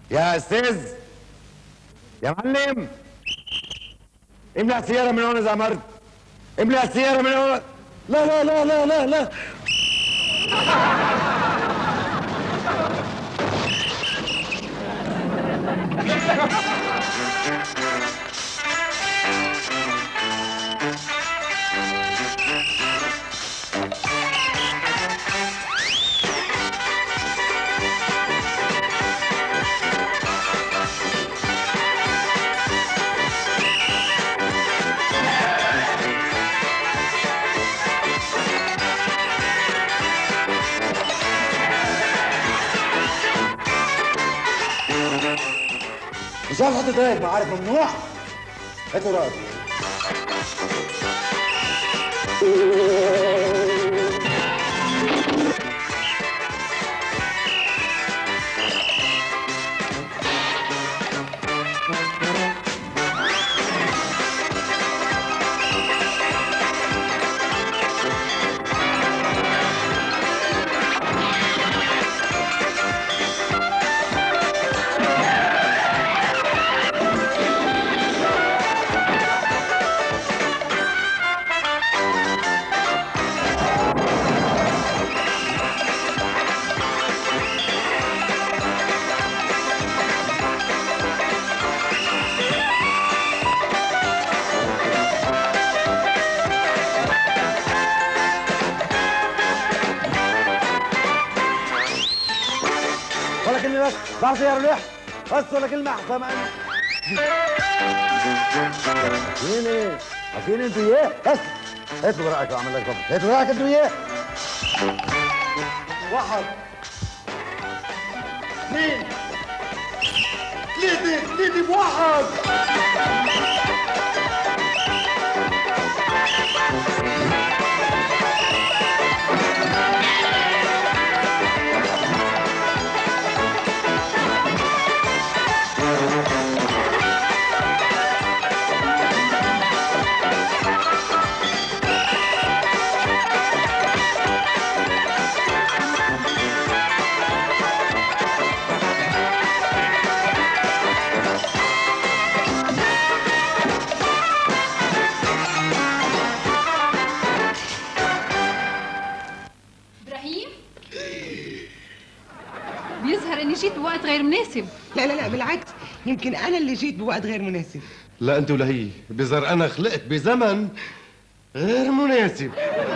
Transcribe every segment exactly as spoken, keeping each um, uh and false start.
يا استاذ، يا معلم، املى السيارة من هون إذا أمرت. املى السيارة من هون. لا لا لا لا لا لا مش عارف حط ايديك، ما عارف ممنوع. هاتوا رأيك. بس بعرف يا ريح بس ولا كلمة أحسن ما أنا. مين إيه؟ عارفين أنتوا إياه؟ بس هاتوا ورقك وأعمل لك ضبط. هاتوا ورقك أنتوا إياه. واحد اثنين ثلاثة ثلاثة بواحد. جيت بوقت غير مناسب. لا لا لا بالعكس، يمكن انا اللي جيت بوقت غير مناسب. لا انت ولا هي، بظهر انا خلقت بزمن غير مناسب.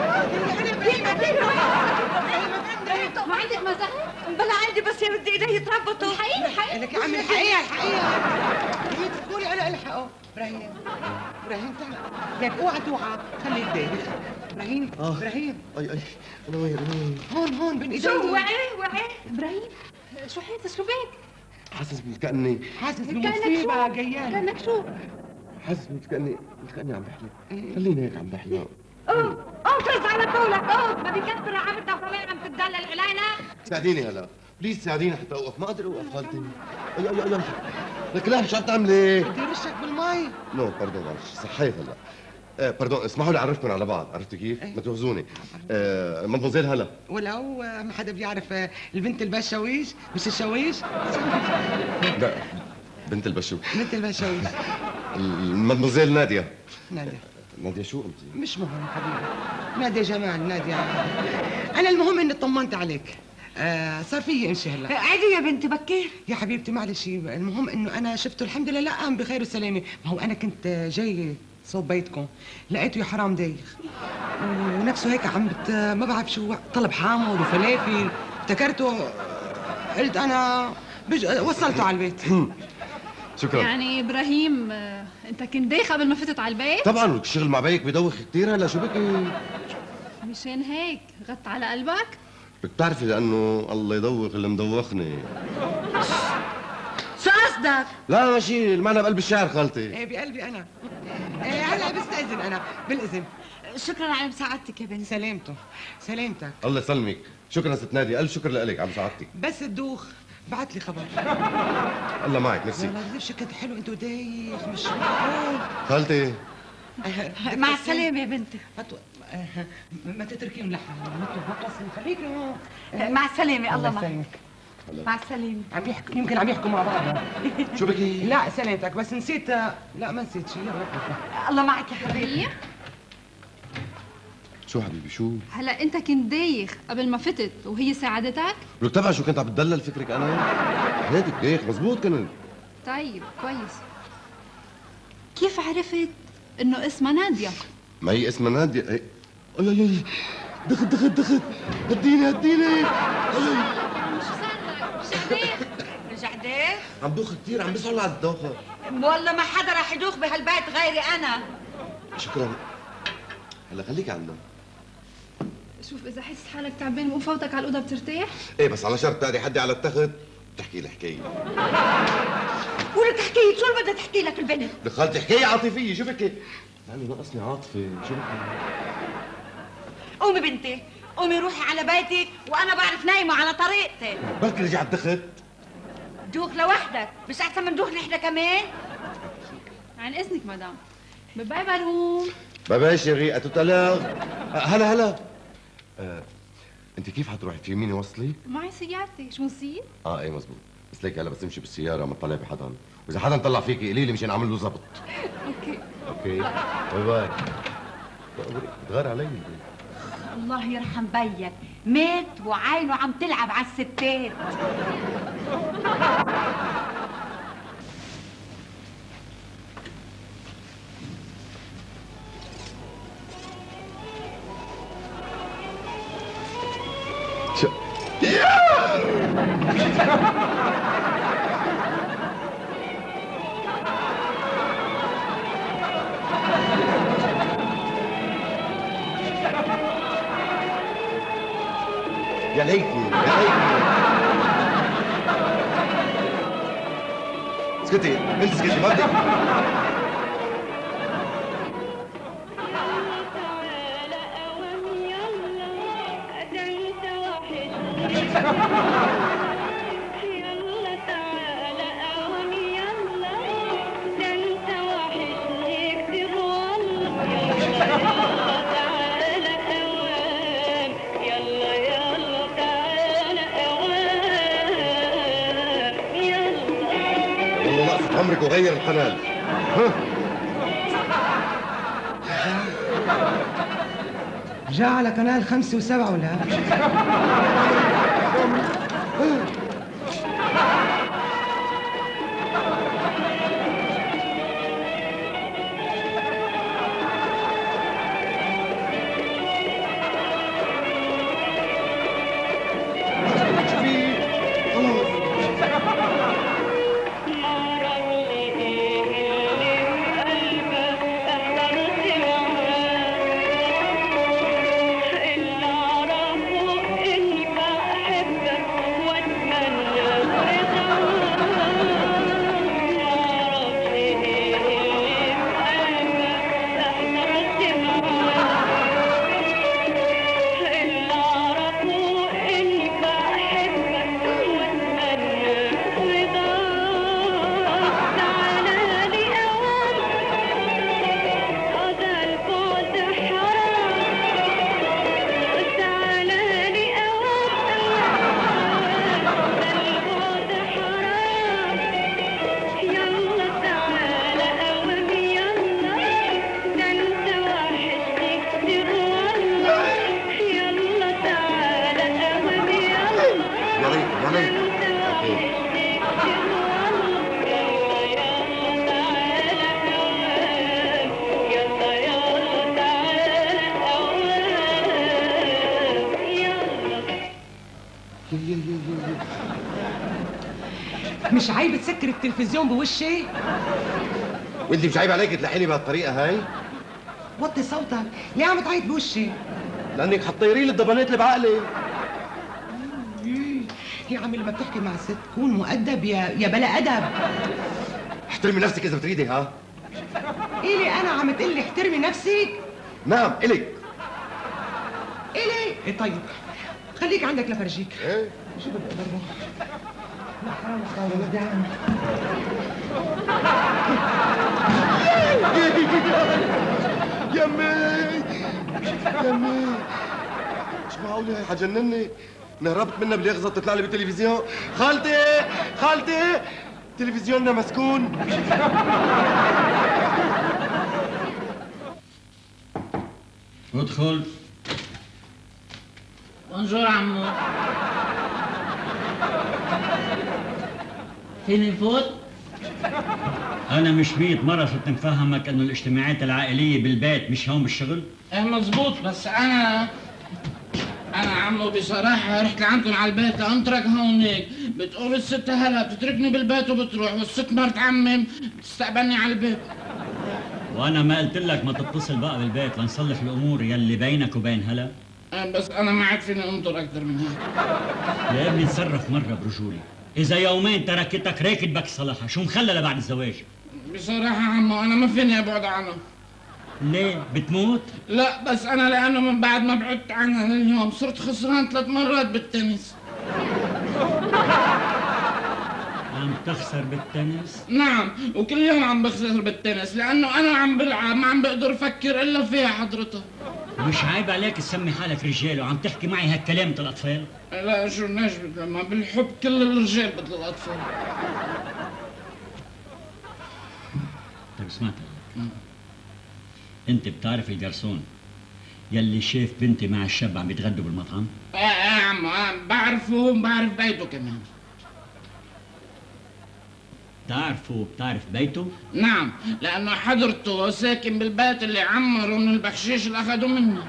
ما عندك مزاح؟ بلا عندي، بس يا بدي ايدي يتربطوا. الحقيقة الحقيقة لك يا عمي الحقيقة الحقيقة هي تقولي انا الحقه. ابراهيم ابراهيم تعال، لك اوعى توعى، خلي ايديك. ابراهيم ابراهيم اي اي انا وين وين؟ هون هون بين ايديك. شو وعي وعي ابراهيم شو حاسس؟ شو بيك؟ حاسس كأني حاسس بمصيبة جاياني. كأنك شو؟ حاسس كأني كأني عم بحلم. خليني هيك عم بحلم. اوه اوه فز على قولك. اوه ما بكثر عملتها وكمان عم تتدلل علينا. ساعديني هلا بليز، ساعديني حتى اوقف، ما قادر اوقف خالتي. اي اي اي لك لا شو عم تعملي؟ بدي رشك بالمي. نو باردون معلش، صحيت هلا. آه باردون، اسمحوا لي اعرفكم على بعض، عرفتوا كيف؟ ما تواخذوني. آه مدموزيل هلا. ولو ما حدا بيعرف البنت البشويش، مش الشويش؟ لا بنت البشويش. بنت البشويش. المدموزيل نادية. نادية. نادية شو انت؟ مش مهم حبيبي. نادية جمال، نادية. أنا المهم إني طمنت عليك. آه صار فيي امشي هلا. عادي يا بنتي بكير. يا حبيبتي معلش، المهم إنه أنا شفته الحمد لله قام بخير وسلامة. ما هو أنا كنت جاي صوب بيتكم، لقيته يا حرام دايخ ونفسه هيك عم بت... ما بعرف شو، طلب حامض وفلافل. افتكرته، قلت أنا بج... وصلته على البيت. شكرا. يعني ابراهيم انت كنت دايخ قبل ما فتت على البيت؟ طبعا الشغل مع بيك بدوخ كثير. هلا شو بكي؟ مشان هيك غط على قلبك؟ بدك تعرفي لانه الله يدوخ اللي مدوخني. شو قصدك؟ لا ماشي، المعنى بقلب الشعر خالتي. ايه بقلبي انا. ايه هلا بستأذن انا، بالاذن. شكرا على مساعدتك يا بنتي. سلامته، سلامتك. الله يسلمك. شكرا ست نادية، الف شكر لك على مساعدتك. بس تدوخ بعت لي خبر. الله معك، ميرسي. والله قديش كنت حلو انت ودايخ، مش معقول. خالتي مع السلامة يا بنتي. ما تتركيهم لحالهم، ما توصلوا، خليكي هون. مع السلامة. الله معك. مع السلامة. عم يحكوا يمكن عم يحكوا مع بعض. شو بكي؟ لا سلامتك، بس نسيت. لا ما نسيت شيء. الله معك يا حبيبي. شو حبيبي شو؟ هلا انت كنت دايخ قبل ما فتت وهي ساعدتك؟ ولك تبع شو كنت عم بتدلل فكرك انا؟ هيك دايخ مزبوط كنت. طيب كويس. كيف عرفت انه اسمها نادية؟ ما هي اسمها نادية. هي اي اي اي دخت دخت دخت هديني هديني. اي شو صار لك؟ شو دايخ؟ رجع ديخ؟ عم دوخ كثير، عم بيسعوا على الدوخة. والله ما حدا رح يدوخ بهالبيت غيري انا. شكرا. هلا خليك عنا. شوف اذا حس حالك تعبان وفوتك على الاوضه بترتاح؟ ايه بس على شرط تقعدي حدي على التخت تحكي لي حكايه. ولك تحكي لي شو اللي بدها تحكي لك البنت؟ دخلتي حكايه عاطفيه. شو بكي؟ يعني ناقصني عاطفه. شو بكي؟ قومي بنتي، قومي روحي على بيتك وانا بعرف نايمه على طريقتي. بركي رجعت دخت. دوخ لوحدك، مش احسن من دوخ نحن كمان؟ عن اذنك مدام. باي مرهوم. باي شريقة تتلاغ. هلا هلا. آه، انت كيف حتروحي في يميني وصلي؟ معي سيارتي، شو نسيت؟ اه ايه مزبوط. بس ليك هلا بس تمشي بالسياره ما تطلع بحدا، واذا حدا طلع فيكي قولي لي مشان اعمل له ظبط. اوكي. اوكي باي باي. بتغار علي. الله يرحم بيك، مات وعينه عم تلعب على الستات. شو يا ليتني يا ليتني. اسكتي انت اسكتي ما بدك. يلا تعالى قوم يلا، ده انت وحشني كتير والله. يلا تعالى قوام، يلا يلا تعالى قوام، يلا. والله ناقصة عمرك وغير القناه. ها جاء على قناه خمسة وسبعة ولا؟ مش عيب تسكر التلفزيون بوشي؟ وانت مش عيب عليك تلحيني بهالطريقه هاي؟ وطي صوتك، ليه عم تعيط بوشي؟ لانك حطيري لي الضبانات اللي بعقلي. يا عمي لما بتحكي مع ست كون مؤدب يا يا بلا ادب. احترمي نفسك اذا بتريدي. ها إلي انا عم تقلي احترمي نفسك؟ نعم الك. إلي إيه طيب خليك عندك لفرجيك. ايه شو بدي اضربه؟ لا حرام حرام بدي اعمل. يمي يمي مش معقول هي حجنني. نهربت منها باليقظة تطلع لي بالتلفزيون. خالتي خالتي تلفزيوننا مسكون. ادخل. بونجور عمو. فيني نفوت؟ انا مش مية مرة صرت نفهمك انه الاجتماعات العائلية بالبيت مش هون بالشغل؟ ايه مزبوط، بس انا انا عمو بصراحة رحت لعندكم على البيت لانترك هونيك، بتقول الست هلا بتتركني بالبيت وبتروح، والست مرت عمي بتستقبلني على البيت. وانا ما قلت لك ما تتصل بقى بالبيت لنصلح الامور يلي بينك وبين هلا؟ ايه بس انا ما عاد فيني انطر اكثر من هيك. يا ابني تصرف مرة برجولي، اذا يومين تركتك راكد بك صلاحها، شو مخلى لبعد الزواج؟ بصراحة عمو انا ما فيني ابعد عنها. ليه؟ بتموت؟ لا بس انا لانه من بعد ما بعدت عنها لليوم صرت خسران ثلاث مرات بالتنس. عم تخسر بالتنس؟ نعم، وكل يوم عم بخسر بالتنس لانه انا عم بلعب ما عم بقدر افكر الا فيها حضرتها. مش عيب عليك تسمي حالك رجال وعم تحكي معي هالكلام مثل الاطفال؟ لا شو نجبك، لما بالحب كل الرجال مثل الاطفال. طيب اسمعت انت بتعرف الجرسون يلي شاف بنتي مع الشاب عم يتغدوا بالمطعم؟ ايه ايه يا عمو، بعرفه وبعرف بيته كمان. تعرفه وبتعرف بيته؟ نعم، لانه حضرته ساكن بالبيت اللي عمره من البحشيش اللي اخذوه مني.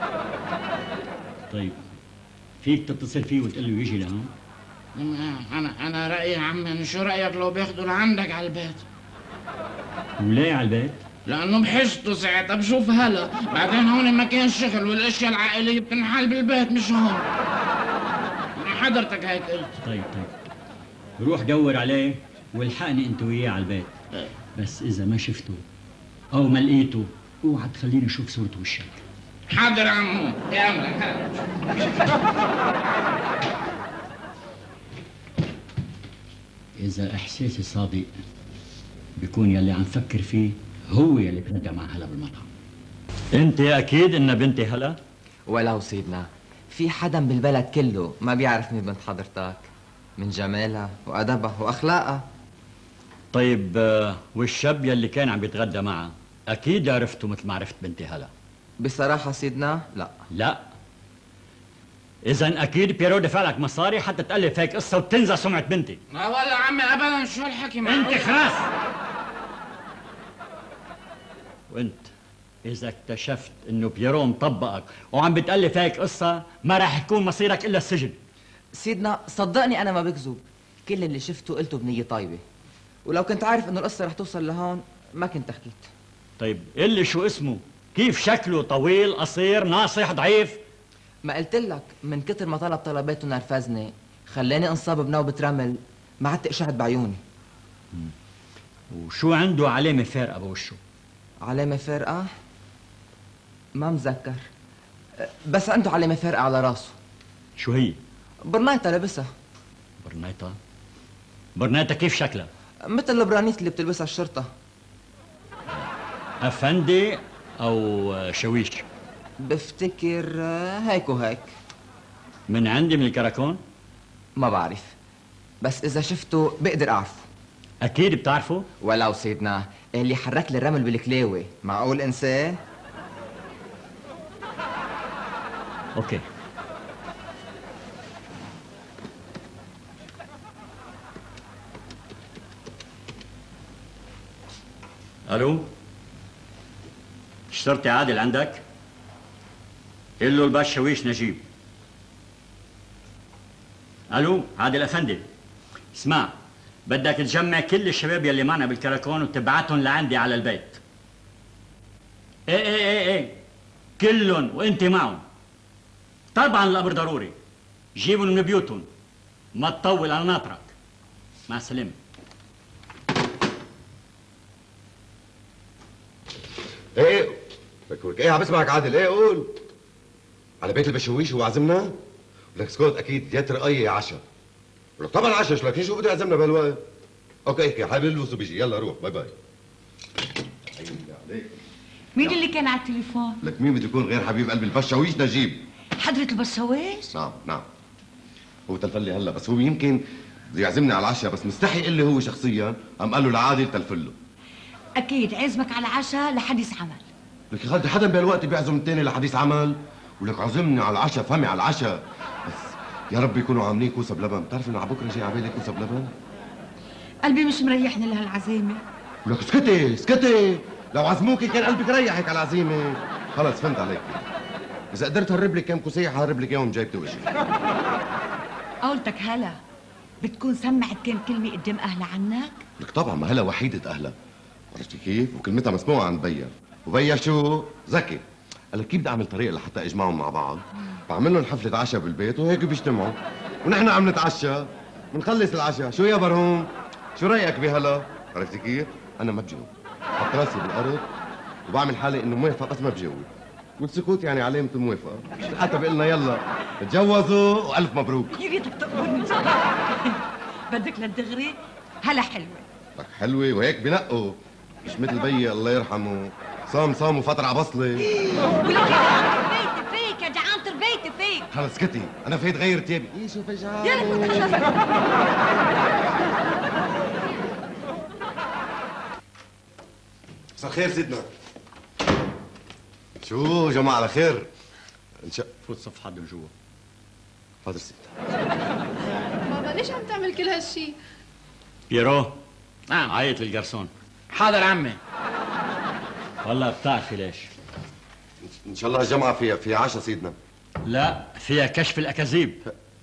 طيب فيك تتصل فيه وتقول له يجي لهون؟ انا انا رايي يا عمي، شو رايك لو بياخذوا لعندك على البيت؟ وليه على البيت؟ لانه بحجته ساعتها بشوف هلا، بعدين هون مكان شغل والاشياء العائليه بتنحل بالبيت مش هون. حضرتك هيك قلت. طيب طيب روح دور عليه والحقني انت وياه على البيت. بس اذا ما شفته او ما لقيته اوعى تخليني اشوف صورة وشك. حاضر يا عمو، يا امرك. اذا احساسي صادق بيكون يلي عم فكر فيه هو يلي بنادى مع هلا بالمطعم. انت اكيد ان بنتي هلا؟ ولو سيدنا في حدا بالبلد كله ما بيعرف مين بنت حضرتك، من جمالها وادبها واخلاقها. طيب آه، والشاب يلي كان عم يتغدى معها اكيد عرفته مثل ما عرفت بنتي هلا؟ بصراحة سيدنا لا. لا؟ اذا اكيد بيرو دفع لك مصاري حتى تالف هيك قصه وتنزل سمعه بنتي. لا والله عمي ابدا، شو هالحكي معك؟ انت خلاص. وانت اذا اكتشفت انه بيرو مطبقك وعم بتالف هيك قصه ما راح يكون مصيرك الا السجن. سيدنا صدقني انا ما بكذب، كل اللي شفته قلته بنية طيبة، ولو كنت عارف انه القصة رح توصل لهون ما كنت حكيت. طيب قل لي شو اسمه؟ كيف شكله؟ طويل قصير ناصح ضعيف؟ ما قلت لك من كتر ما طلب طلباته نرفزني خلاني انصاب بنوبة رمل ما عدت اشهد بعيوني. وشو عنده علامة فارقة بوشه؟ علامة فارقة؟ ما متذكر، بس عنده علامة فارقة على راسه. شو هي؟ برنيطة لابسها. برنيطة؟ برنيطة كيف شكلها؟ مثل البرانيت اللي بتلبسها الشرطة. أفندي أو شويش؟ بفتكر هيك وهيك. من عندي من الكراكون؟ ما بعرف، بس إذا شفته بقدر أعرفه. أكيد بتعرفه؟ ولو سيدنا اللي حرك لي الرمل بالكلاوي معقول إنسان؟ أوكي. ألو؟ شرطي عادل عندك؟ قل له الباش شويش نجيب. ألو عادل أفندي، اسمع بدك تجمع كل الشباب يلي معنا بالكراكون وتبعتهم لعندي على البيت. ايه ايه ايه ايه كلهم وانت معهم. طبعا الامر ضروري، جيبهم من بيوتهم، ما تطول انا ناطرك. مع السلامه. ايه بكورك ايه عم بسمعك عادل. ايه قول. على بيت البشويش هو عزمنا؟ لك اسكت اكيد يا ترقيه يا عشاء. طبعا عشاء، شو لك شو بده يعزمنا بهالوقت؟ اوكي اوكي حابب البس وبيجي. يلا روح باي باي. مين اللي كان على التليفون؟ لك مين بده يكون غير حبيب قلبي البشويش نجيب. حضرة البشويش؟ نعم نعم. هو تلفل لي هلا، بس هو يمكن بده يعزمني على العشاء، بس مستحي يقول لي هو شخصيا، قام قال له لعادل تلفل له. اكيد عزمك على العشاء لحديث عمل. لك يا خالتي حدا بهالوقت بيعزم الثاني لحديث عمل؟ ولك عزمني على العشاء، فهمي على العشاء، بس يا رب يكونوا عاملين كوسه بلبن، بتعرف انه على بكره جاي على بالي كوسه بلبن؟ قلبي مش مريحني لهالعزيمه. ولك اسكتي اسكتي، لو عزموكي كان قلبك ريحك على العزيمه. خلص فهمت عليك، اذا قدرت هرب لك كم كوسيه حهرب لك اياهم جايبتي وجهي. قولتك هلا بتكون سمعت كم كلمه قدام اهلها عنك؟ لك طبعا، ما هلا وحيده اهلها، عرفتي كيف؟ وكلمتها مسموعه عن بيا، وبيا شو؟ ذكي، قال لك كيف بدي اعمل طريقه لحتى اجمعهم مع بعض؟ بعمل لهم حفله عشاء بالبيت وهيك بيجتمعوا، ونحن عم نتعشى، بنخلص العشاء، شو يا برهوم؟ شو رايك بهلا؟ عرفتي كيف؟ انا ما بجاوب، بحط راسي بالارض وبعمل حالي انه موافق بس ما بجاوب، والسكوت يعني علامه الموافقه، حتى بيقول لنا يلا تجوزوا والف مبروك. يا ريتك تقبرني بدك للدغري؟ هلا حلوه. لك حلوه وهيك بنقوا، مش مثل بيي الله يرحمه، صام صام وفطر على بصله. ولك يا جعان تربيتي فيك، يا جعان تربيتي فيك. خلص اسكتي، انا فايت غير تيابي. ايه شوف يا جعان. مساء الخير سيدنا. شو جماعة على خير؟ ان شاء فوت صف حد من جوا. حاضر سيدنا. بابا ليش عم تعمل كل هالشي؟ بيرو نعم. عيط للجرسون. حاضر عمي. والله بتعرفي ليش؟ ان شاء الله الجمعة فيها فيها عشاء سيدنا. لا، فيها كشف الاكاذيب.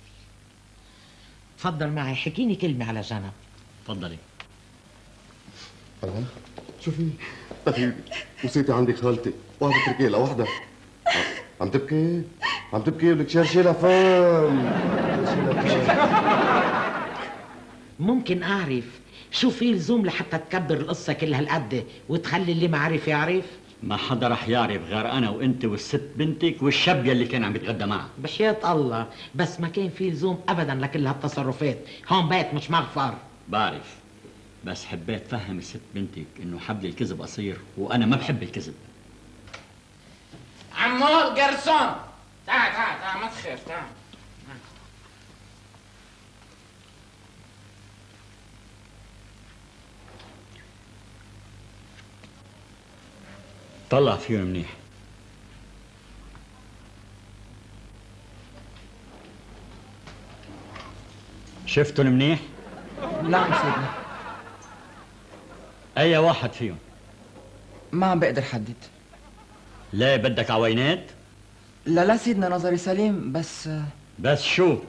تفضل معي، حكيني كلمة على جنب. تفضلي. الله شوفي أخي، وصيتي عندك خالتي، واحدة تركي لها واحدة. عم تبكي؟ عم تبكي ولك شرشيلها فم. ممكن أعرف شو في لزوم لحتى تكبر القصة كل هالقد وتخلي اللي ما عرف يعرف؟ ما حدا رح يعرف غير انا وانت والست بنتك والشاب يلي كان عم يتغدى معها. بحياة الله، بس ما كان في لزوم أبدا لكل هالتصرفات، هون بيت مش مغفر. بعرف، بس حبيت فهم الست بنتك انه حبل الكذب قصير وانا ما بحب الكذب. عمو جرسون، تعال تعال تعال ما تخاف، تعال. طلع فيهم منيح. شفتهم منيح؟ نعم سيدنا. اي واحد فيهم؟ ما عم بقدر حدد. ليه بدك عوينات؟ لا لا سيدنا، نظري سليم، بس بس شو؟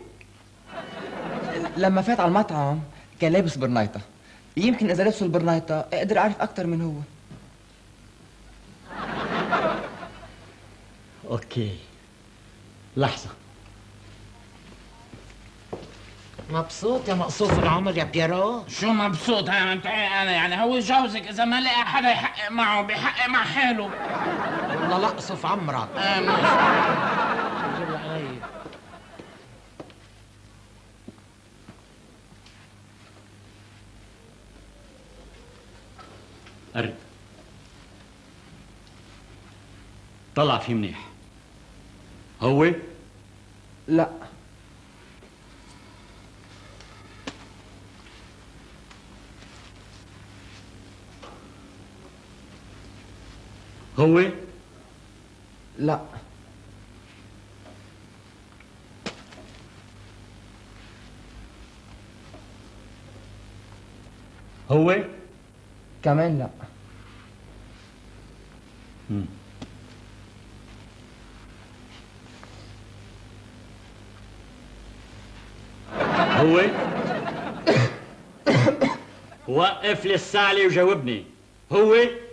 لما فات على المطعم كان لابس برنايطة، يمكن إذا لبسوا البرنايطة أقدر أعرف أكتر من هو. اوكي، لحظة. مبسوط يا مقصوف العمر يا بيرو؟ شو مبسوط انا انا يعني هو جوزك اذا ما لقى حدا يحقق معه بيحقق مع حاله. والله لا اقصف عمرك. آه ماشي. علي. قرب. طلع فيه منيح. هو؟ لا. هو؟ لا. هو؟ كمان لا. مم. هو؟ وقف لي السعلي وجاوبني. هو؟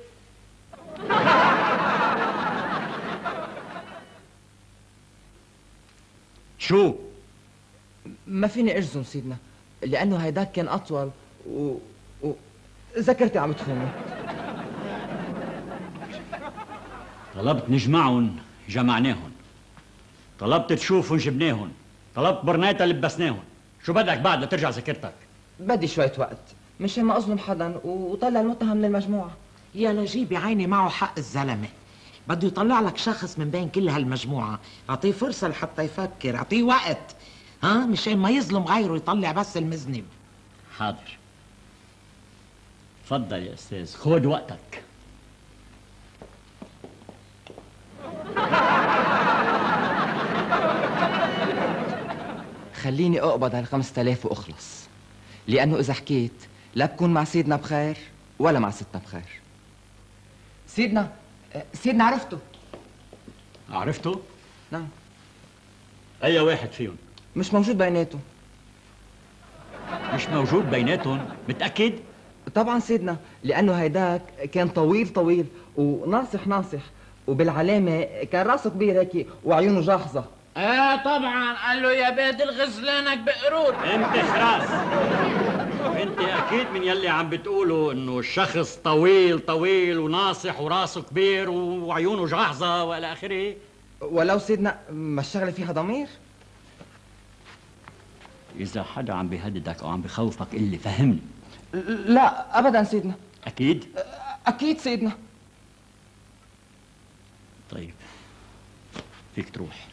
شو؟ ما فيني اجزم سيدنا، لانه هيداك كان اطول و... و... ذاكرتي عم تخوني. طلبت نجمعهم جمعناهم، طلبت تشوفهم جبناهم، طلبت برنايتا لبسناهم. شو بدك بعد لترجع ذاكرتك؟ بدي شوية وقت مشان ما اظلم حدا وطلع المتهم من المجموعة. يا نجيب عيني، معه حق الزلمة، بده يطلع لك شخص من بين كل هالمجموعة، اعطيه فرصة لحتى يفكر، اعطيه وقت. ها مشان ما يظلم غيره يطلع بس المذنب. حاضر. تفضل يا استاذ، خد وقتك. خليني اقبض هال خمسة آلاف واخلص، لانه اذا حكيت لا بكون مع سيدنا بخير ولا مع ستنا بخير. سيدنا سيدنا عرفته. عرفته؟ نعم. اي واحد فيهم؟ مش موجود بيناتهم. مش موجود بيناتهم؟ متأكد؟ طبعا سيدنا، لانه هيداك كان طويل طويل وناصح ناصح، وبالعلامه كان راسه كبير هيك وعيونه جاحظه. اه طبعا، قال له يا بيت الغزلانك بقرود. انت خلاص. انت اكيد من يلي عم بتقولوا انه الشخص طويل طويل وناصح وراسه كبير وعيونه جاحظه والى اخره. ولو سيدنا ما الشغله فيها ضمير. اذا حدا عم بيهددك او عم بخوفك اللي فهمني. لا ابدا سيدنا. اكيد؟ اكيد سيدنا. طيب فيك تروح.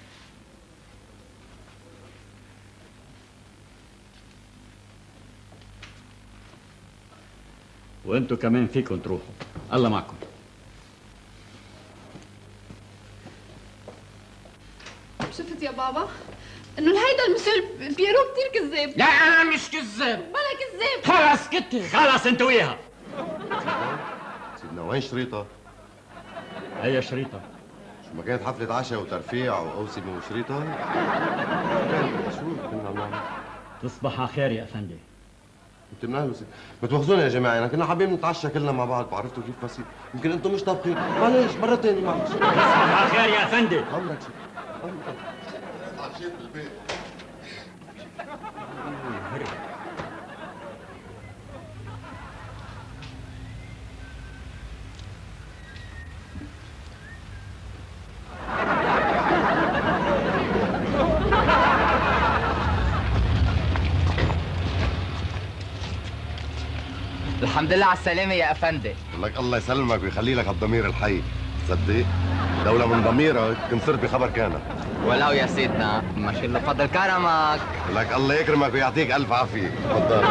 وانتوا كمان فيكم تروحوا. الله معكم. شفت يا بابا انه هيدا المسير بيرو كتير كذاب. لا انا مش كذاب. بلا كذاب. خلص كتر. خلص انت وياها. سيدنا وين شريطة؟ هي شريطة. شو ما كانت حفلة عشاء وترفيع وأوسمة وشريطة؟ شو كنا عم نعمل؟ تصبح على خير يا افندي. انت مناهل سيدي، ما تواخذونا يا جماعة، يعني كنا حابين نتعشى كلنا مع بعض، عرفتوا كيف بسيط؟ يمكن انتم مش طابخين، معلش مرة ثانية معلش. تصبح على خير يا افندي. عمرك سيدي. عمرك. عشيت بالبيت. الحمد لله على السلامة يا أفندي. لك الله يسلمك ويخلي لك الضمير الحي، صدق لولا من ضميرك كنت صرت بخبر كانك. ولو يا سيدنا ما شاء الله فضل كرمك. لك الله يكرمك ويعطيك ألف عافية، تفضل.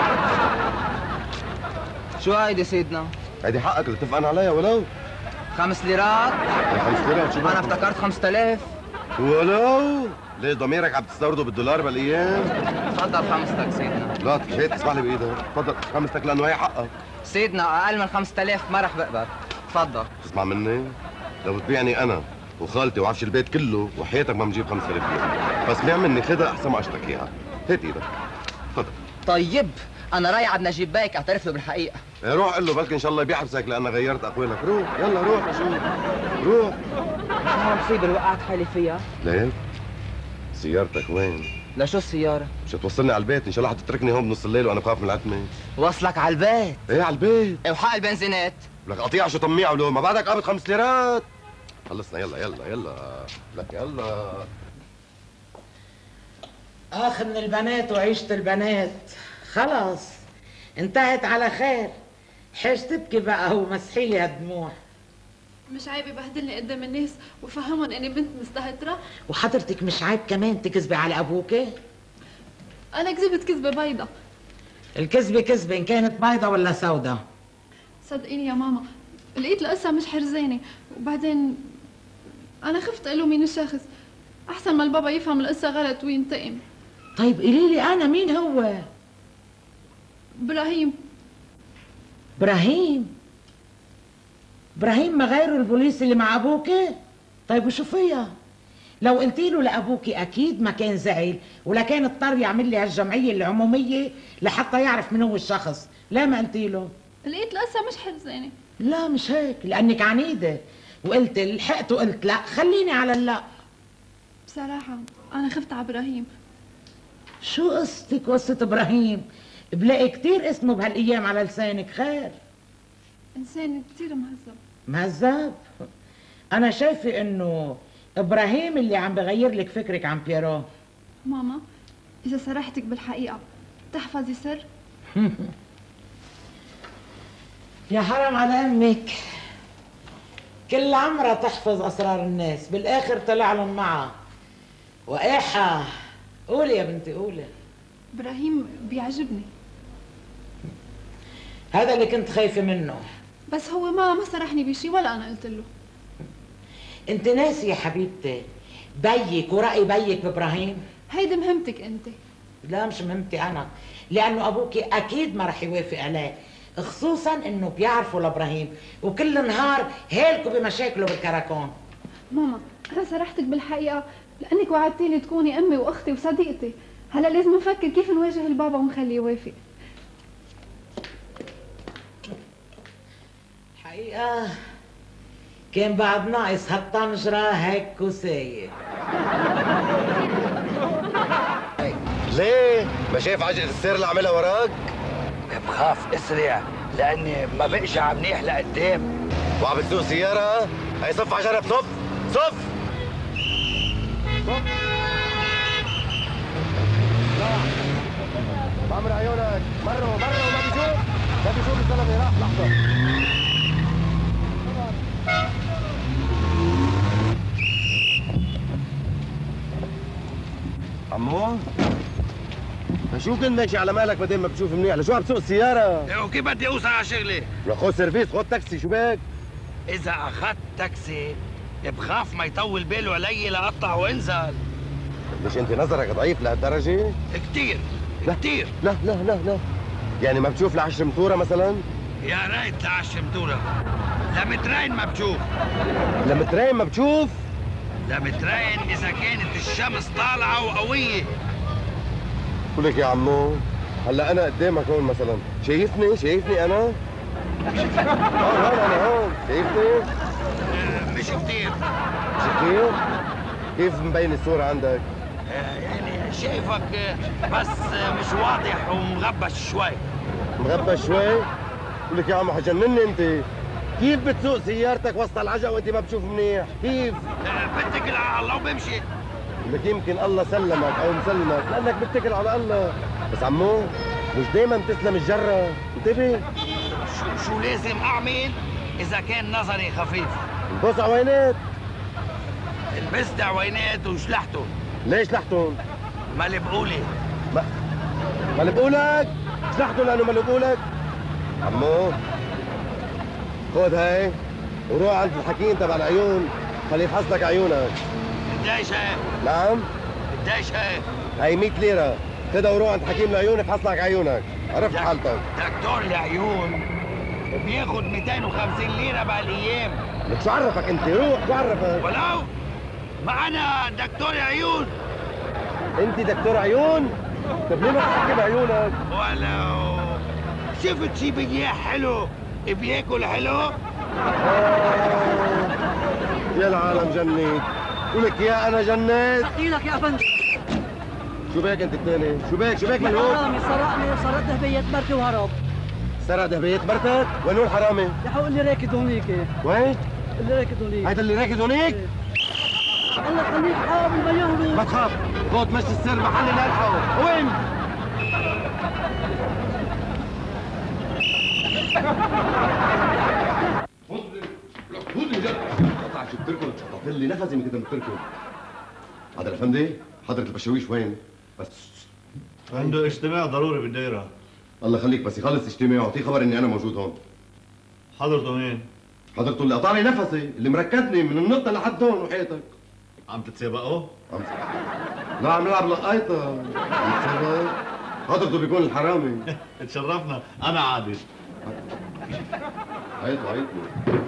شو هيدي سيدنا؟ هيدي حقك اللي اتفقنا عليها ولو خمس ليرات. خمس ليرات شو؟ أنا افتكرت خمسة آلاف. ولو ليش ضميرك عم تستورده بالدولار بالايام؟ تفضل خمستك سيدنا. لا هيك تسمح لي بايدك، تفضل خمستك لانه هي حقك. سيدنا اقل من خمسة آلاف ما رح بقبل. تفضل. تسمع مني؟ لو بتبيعني انا وخالتي وعفش البيت كله وحياتك ما بنجيب خمسة آلاف ليرة، بس بيع مني خدها احسن ما اشتك اياها. هات ايدك. تفضل. طيب انا رايح عند نجيب بايك اعترف له بالحقيقه. ايه روح قل له بلكي ان شاء الله بيحبسك لان غيرت اقوالك. روح يلا روح شو روح. شو هالمصيبه اللي وقعت حالي فيها؟ ليه؟ سيارتك وين؟ لشو السيارة؟ مش هتوصلني على البيت، ان شاء الله حتتركني هون بنص الليل وانا خايف من العتمة. وصلك على البيت؟ ايه على البيت. ايه وحق البنزينات؟ لك قطيع شو طميع ولو ما بعدك قابض خمس ليرات. خلصنا يلا يلا يلا لك يلا. اخ من البنات وعيشة البنات خلاص انتهت على خير. حيش تبكي بقى ومسحي لي هالدموع. مش عيب يبهدلني قدام الناس وفهمهم اني بنت مستهترة؟ وحضرتك مش عيب كمان تكذبي على ابوك؟ انا كذبت كذبة بيضة. الكذبة كذبة ان كانت بيضة ولا سودة. صدقيني يا ماما لقيت القصة مش حرزانة، وبعدين انا خفت اقول له مين الشخص احسن ما البابا يفهم القصة غلط وينتقم. طيب قولي لي انا مين هو؟ ابراهيم. ابراهيم؟ ابراهيم ما غيره البوليس اللي مع ابوك؟ طيب وشو فيها؟ لو قلتي له لابوك اكيد ما كان زعل ولا كان اضطر يعمل لي هالجمعيه العموميه لحتى يعرف من هو الشخص، لا ما قلتي له؟ لقيت القصة مش حرزانة. لا مش هيك، لانك عنيده وقلت لحقت وقلت لا، خليني على اللا. بصراحة انا خفت على ابراهيم. شو قصتك قصة ابراهيم؟ بلاقي كتير اسمه بهالايام على لسانك. خير؟ انسان كتير مهذب. مهذب؟ انا شايفه انه ابراهيم اللي عم بغير لك فكرك عن بيرو. ماما اذا صرحتك بالحقيقة تحفظي سر؟ يا حرام على امك، كل عمرها تحفظ اسرار الناس بالاخر طلع لهم معها وقاحة. قولي يا بنتي قولي. ابراهيم بيعجبني. هذا اللي كنت خايفه منه. بس هو ما ما صرحني بشي ولا انا قلت له. انت ناسي يا حبيبتي بيك ورأي بيك بابراهيم؟ هيدي مهمتك انت. لا مش مهمتي انا، لانه ابوكي اكيد ما رح يوافق عليه، خصوصا انه بيعرفوا لابراهيم وكل نهار هيلكوا بمشاكله بالكراكون. ماما انا صرحتك بالحقيقه لانك وعدتيني تكوني امي واختي وصديقتي، هلا لازم نفكر كيف نواجه البابا ونخليه يوافق. الحقيقه كان بعد ناقص هالطنجره هيك وسايق. ليه؟ ما شايف عجلة السير اللي عاملها وراك؟ بخاف اسرع لاني ما بقشع منيح لقدام. وعم بتسوق سيارة؟ هي صف عشرة بصف صف صف بعمر عيونك مروا مروا ما بيشوف ما بيشوف الزلمة راح لحظة. عمو شو كنت ماشي على مالك بعدين ما بتشوف منيح؟ لشو عم تسوق السيارة؟ وكيف بدي اوصل على شغلي؟ لك خذ سيرفيس خذ تاكسي شو بك؟ إذا أخذت تاكسي بخاف ما يطول باله علي لأقطع وانزل. ليش أنت نظرك ضعيف لهالدرجة؟ كتير كتير. لا لا لا لا يعني ما بتشوف لعشر متورة مثلا؟ يا ريت لعشر متورة، لمترين ما بشوف. لمترين ما بتشوف؟ لمترين إذا كانت الشمس طالعة وقوية. بقول لك يا عمو هلا أنا قدامك هون مثلا، شايفني؟ شايفني أنا؟ هون هون أنا هون، شايفني؟ مش كتير. مش كتير؟ كيف مبين الصورة عندك؟ يعني شايفك بس مش واضح ومغبش شوي. مغبش شوي؟ بقول لك يا عمو حجنني أنت، كيف بتسوق سيارتك وسط العجق وأنت ما بتشوف منيح؟ كيف؟ بتكل على الله وبمشي. لك يمكن الله سلمك او مسلمك لانك بتتكل على الله، بس عمو مش دايما بتسلم الجره، انتبه. شو شو لازم اعمل اذا كان نظري خفيف؟ البس عوينات. لبست عوينات وشلحتهم. ليش شلحتهم؟ ما لبقولي. ما ما لبقولك؟ شلحتهم لانه ما لبقولك؟ عمو خذ هاي وروح عند الحكيم تبع العيون خليه يفحص لك عيونك. قديش هي؟ نعم؟ قديش هي؟ هي مية ليرة، خدها وروح عند حكيم العيون يفحص لك عيونك، عرفت دك... حالتك. دكتور العيون بياخد مئتين وخمسين ليرة بهالايام. لك شو عرفك انت؟ روح شو عرفك؟ ولو ما انا دكتور عيون. انت دكتور عيون؟ طب ليه ما تحكي بعيونك؟ ولو شفت شي بياح حلو بياكل حلو؟ آه. يا العالم جنيت، ولك يا انا جنيت. ايدك يا افندي. شو بك انت الثاني؟ شو بك؟ شو بك من هون؟ حرامي سرقني وسرق ذهبية مرتي وهرب. سرق ذهبية مرتك؟ وين هو الحرامي؟ يا حق اللي راكد هونيك. وين؟ اللي راكد هونيك. هيدا اللي راكد هونيك؟ الله يخليك حقه قبل ما يهرب. ما تخاف، خذ مشي السر محلي نلحقه، وين؟ خذني جد قطع شو بتركض؟ قطعت لي نفسي من كده بتركض. هذا الافندي حضرة البشاويش وين؟ بس عنده اجتماع ضروري بالدايرة. الله يخليك بس يخلص اجتماعه اعطيه خبر اني انا موجود هون. حضرته وين؟ حضرته اللي قطع لي نفسي، اللي مركدني من النقطة لحد هون وحياتك. عم تتسابقوا؟ عم لا عم نلعب لقايطة. عم تتسابق؟ حضرته بيكون الحرامي. تشرفنا، أنا عادل. عيطوا عيطوا.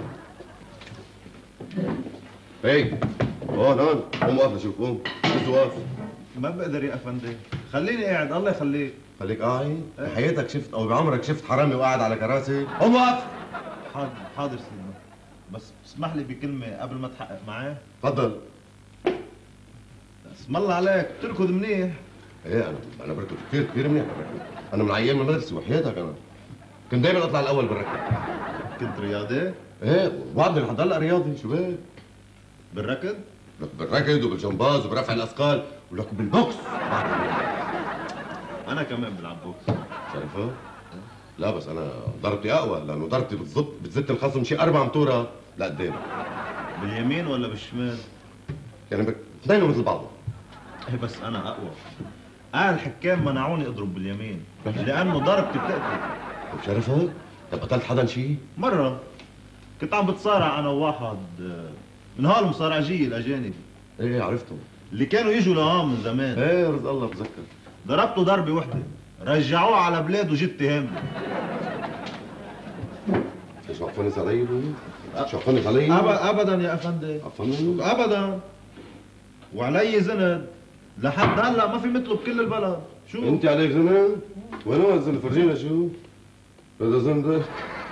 هي هون هون قوم واقف لشوف قوم بس واقف. ما بقدر يا افندي، خليني قاعد الله يخليك. خليك قاعد؟ بحياتك شفت او بعمرك شفت حرامي وقاعد على كراسي؟ قوم واقف. حاضر حاضر سيدنا، بس اسمح لي بكلمة قبل ما تحقق معاه. تفضل. اسم الله عليك بتركض منيح. ايه انا انا بركض كثير كثير منيح بركض. انا من ايام المدرسة وحياتك انا كنت دايما اطلع الاول بالركض. كنت رياضي؟ ايه وبعدني لحد هلا رياضي. شو بك؟ بالركض؟ لك بالركض وبالجمباز وبرفع الاثقال ولك بالبوكس. انا كمان بلعب بوكس. شايفه؟ لا بس انا ضربتي اقوى لانه ضربتي بتزت بتزت الخصم شي اربع متوره لقدام. باليمين ولا بالشمال؟ يعني اثنين مثل بعضهم. ايه بس انا اقوى. انا الحكام منعوني اضرب باليمين لانه ضربتي بتقتل. بشرفك؟ طب قتلت حدا شيء؟ مره كنت عم بتصارع انا وواحد من هالمصارعجيه الاجانب. ايه عرفتهم اللي كانوا يجوا لهون من زمان. ايه رضا الله بتذكر. ضربته ضربه وحده رجعوه على بلاده جت هامله. ايش عفنت علي؟ شو عفنت علي؟ أبدا ابدا يا افندي. عفنت؟ ابدا. وعلي زند لحد هلا ما في مثله بكل البلد. شو؟ انت عليك زند؟ وين هو الزند؟ فرجينا شو؟ هذا زند